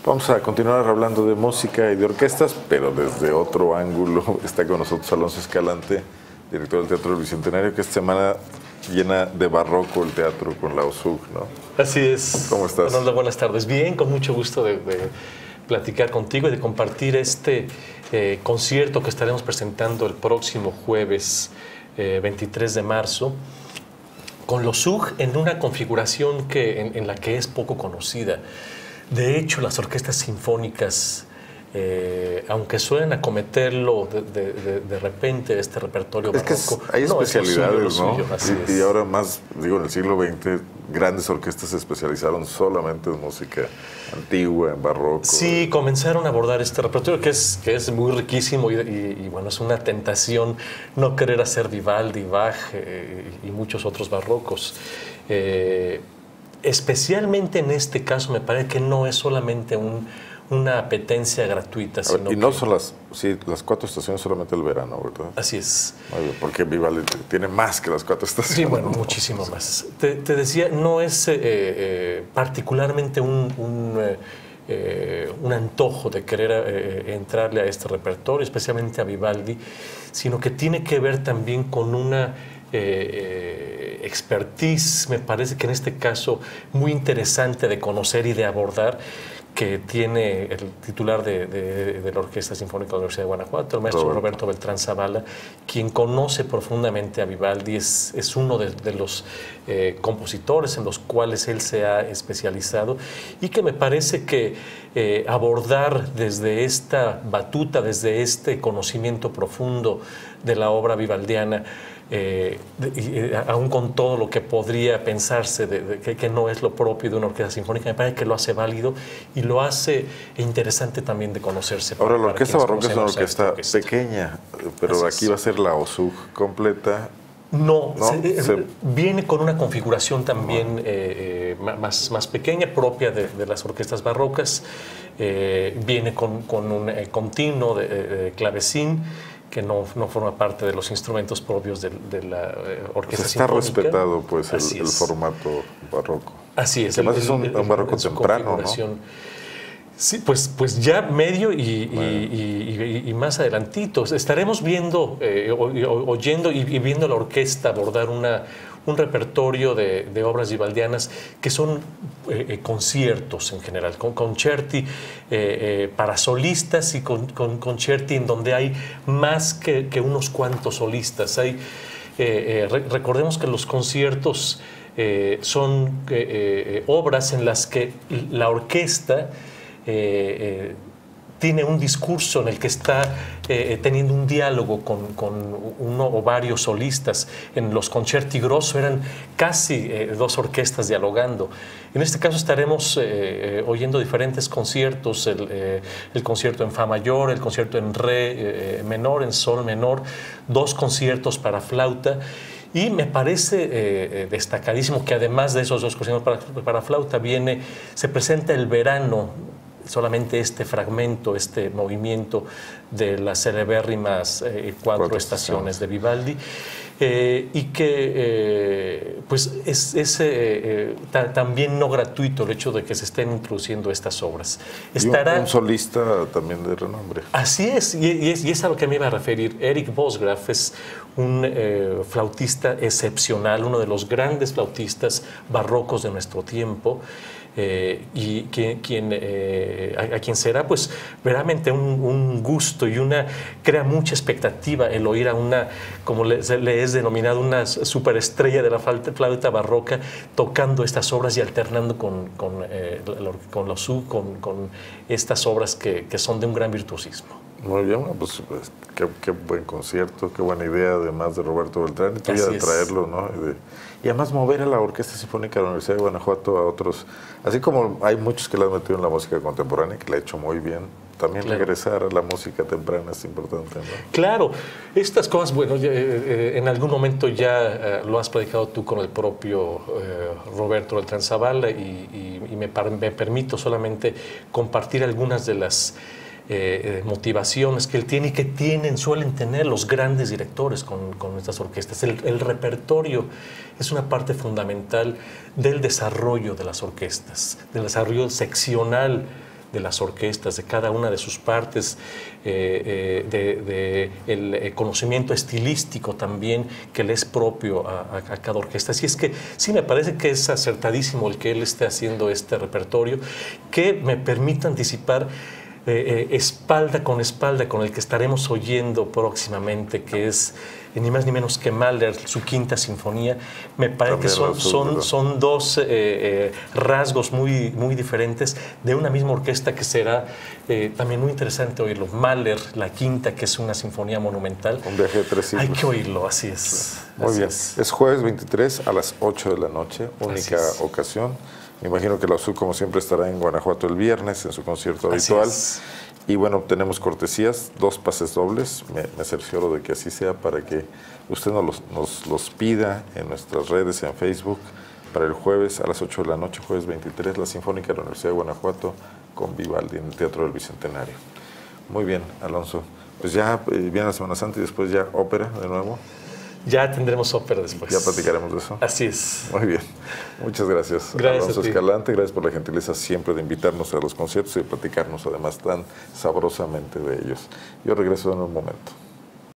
Vamos a continuar hablando de música y de orquestas, pero desde otro ángulo. Está con nosotros Alonso Escalante, director del Teatro del Bicentenario, que esta semana llena de barroco el teatro con la OSUG, ¿no? Así es. ¿Cómo estás? Arnoldo, buenas tardes. Bien, con mucho gusto de platicar contigo y de compartir este concierto que estaremos presentando el próximo jueves 23 de marzo con la OSUG en una configuración en la que es poco conocida. De hecho, las orquestas sinfónicas, aunque suelen acometerlo de repente, este repertorio barroco, hay especialidades, ¿no? Y ahora más, digo, en el siglo XX, grandes orquestas se especializaron solamente en música antigua, en barroco. Sí, comenzaron a abordar este repertorio que es muy riquísimo y bueno, es una tentación no querer hacer Vivaldi, Bach y muchos otros barrocos. Especialmente en este caso me parece que no es solamente una apetencia gratuita. Sino y no son las cuatro estaciones, solamente el verano, ¿verdad? Así es. Porque Vivaldi tiene más que las cuatro estaciones. Sí, bueno, muchísimo más. Te decía, no es particularmente un antojo de querer entrarle a este repertorio, especialmente a Vivaldi, sino que tiene que ver también con una expertise, me parece que en este caso muy interesante de conocer y de abordar, que tiene el titular de la Orquesta Sinfónica de la Universidad de Guanajuato, el maestro Roberto Beltrán Zavala, quien conoce profundamente a Vivaldi, es uno de los compositores en los cuales él se ha especializado y que me parece que abordar desde esta batuta, desde este conocimiento profundo de la obra vivaldiana, aún con todo lo que podría pensarse que no es lo propio de una orquesta sinfónica, me parece que lo hace válido y lo hace interesante también de conocerse. Ahora, la orquesta barroca es una orquesta pequeña, pero aquí va a ser la OSUG completa. No, viene con una configuración también más pequeña, propia de las orquestas barrocas. Viene con un continuo de clavecín, que no forma parte de los instrumentos propios de la orquesta sinfónica. Está respetado, pues, el formato barroco. Así es. Además es un barroco temprano, ¿no? Sí, pues ya medio y más adelantito. Estaremos viendo, oyendo y viendo la orquesta abordar un repertorio de obras vivaldianas que son conciertos en general, con concerti para solistas y con concerti en donde hay más que unos cuantos solistas. Recordemos que los conciertos son obras en las que la orquesta tiene un discurso en el que está teniendo un diálogo con uno o varios solistas. En los concerti grosso eran casi dos orquestas dialogando. En este caso estaremos oyendo diferentes conciertos, el concierto en fa mayor, el concierto en re menor, en sol menor, dos conciertos para flauta. Y me parece destacadísimo que además de esos dos conciertos para flauta se presenta el verano, solamente este fragmento, este movimiento de las celebérrimas cuatro estaciones de Vivaldi, y que pues es también no gratuito el hecho de que se estén introduciendo estas obras. Estará un solista también de renombre. Así es, y es a lo que me iba a referir. Eric Bosgraf es un flautista excepcional, uno de los grandes flautistas barrocos de nuestro tiempo, y a quien será pues verdaderamente un gusto y crea mucha expectativa el oír a como le es denominado, una superestrella de la flauta barroca tocando estas obras y alternando con la OSUG, con estas obras que son de un gran virtuosismo. Muy bien, pues qué buen concierto, qué buena idea, además de Roberto Beltrán, y tuya de traerlo, ¿no? Y además mover a la Orquesta Sinfónica de la Universidad de Guanajuato a otros, así como hay muchos que la han metido en la música contemporánea, que la ha hecho muy bien, también regresar a la música temprana es importante, ¿no? Claro, estas cosas, bueno, en algún momento ya lo has platicado tú con el propio Roberto Beltrán Zavala y me permito solamente compartir algunas de las motivaciones que él tiene y que suelen tener los grandes directores con estas orquestas. El repertorio es una parte fundamental del desarrollo de las orquestas, del desarrollo seccional de las orquestas, de cada una de sus partes, el conocimiento estilístico también que le es propio a cada orquesta. Así es que sí, me parece que es acertadísimo el que él esté haciendo este repertorio, que me permite anticipar espalda con el que estaremos oyendo próximamente, que es ni más ni menos que Mahler, su quinta sinfonía. Me parece que son dos rasgos muy diferentes de una misma orquesta, que será también muy interesante oírlo. Mahler, la quinta, que es una sinfonía monumental. Un viaje de 3 siglos. Hay que oírlo, así es. Muy bien. Es jueves 23 a las 8 de la noche, única ocasión. Me imagino que la USUC, como siempre, estará en Guanajuato el viernes en su concierto habitual. Y bueno, tenemos cortesías, 2 pases dobles. Me cercioro de que así sea, para que usted nos los pida en nuestras redes, en Facebook, para el jueves a las 8 de la noche, jueves 23, la Sinfónica de la Universidad de Guanajuato con Vivaldi en el Teatro del Bicentenario. Muy bien, Alonso. Pues ya viene la Semana Santa y después ya ópera de nuevo. Ya tendremos ópera después. Ya platicaremos de eso. Así es. Muy bien. Muchas gracias. Alonso Escalante, gracias por la gentileza siempre de invitarnos a los conciertos y de platicarnos además tan sabrosamente de ellos. Yo regreso en un momento.